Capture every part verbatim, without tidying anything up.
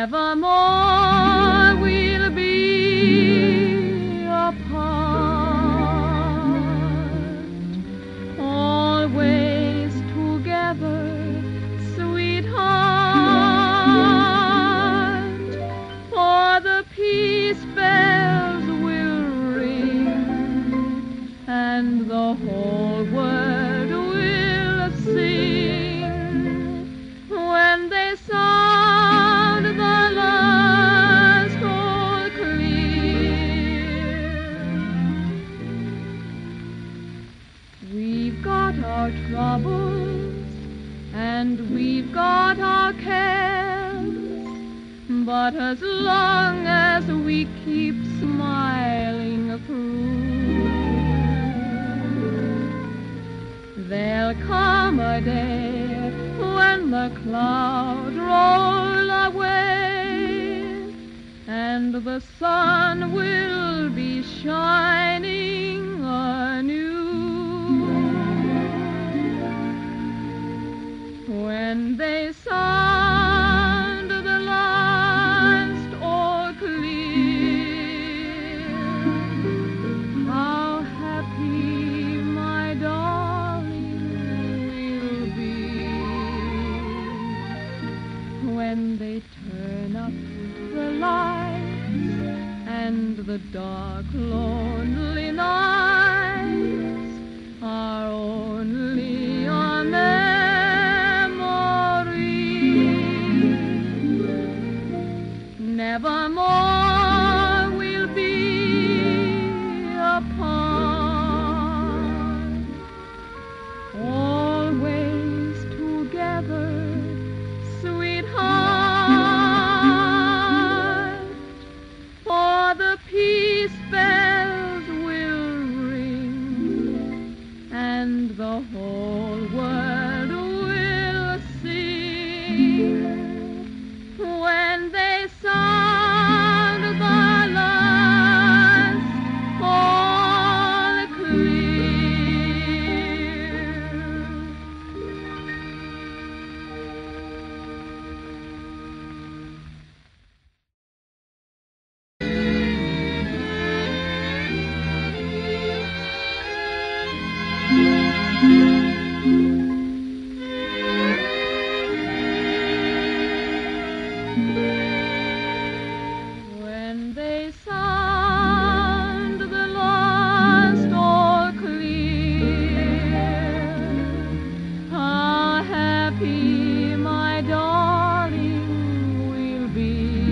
Nevermore we'll be apart, always together, sweetheart, for the peace bells will ring and the whole world will sing when they sound the last all clear. We've got our troubles and we've got our cares, but as long as we keep smiling through, there'll come a day when the clouds roll away and the sun will be shining anew. When they sound the last all clear, how happy my darling will be when they turn up the lights and the dark lonely nights are only a nevermore we'll be apart, always together, sweetheart, for the peace bells will ring and the whole world will sing when they sound the last all clear. When they sound the last all clear, how happy my darling will be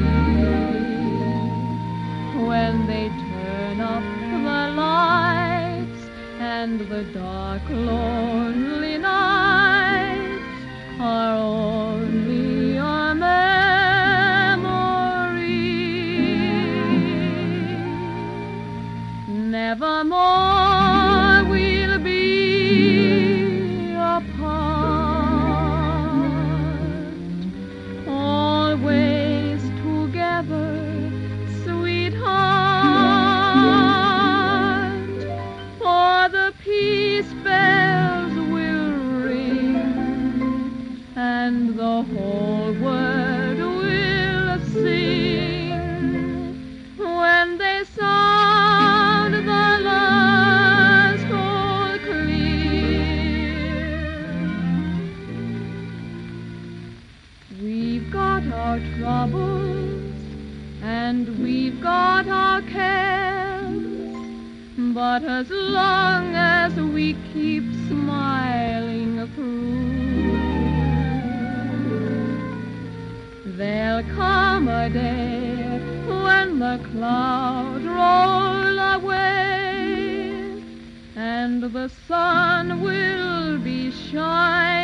when they turn up the lights and the dark lonely nights are only a nevermore we'll be apart, always together, sweetheart, for the peace bells will ring and the whole world will sing when they sound the last all clear. We've got our troubles and we've got our cares, but as long as we keep smiling through, there'll come a day when the clouds roll away and the sun will be shining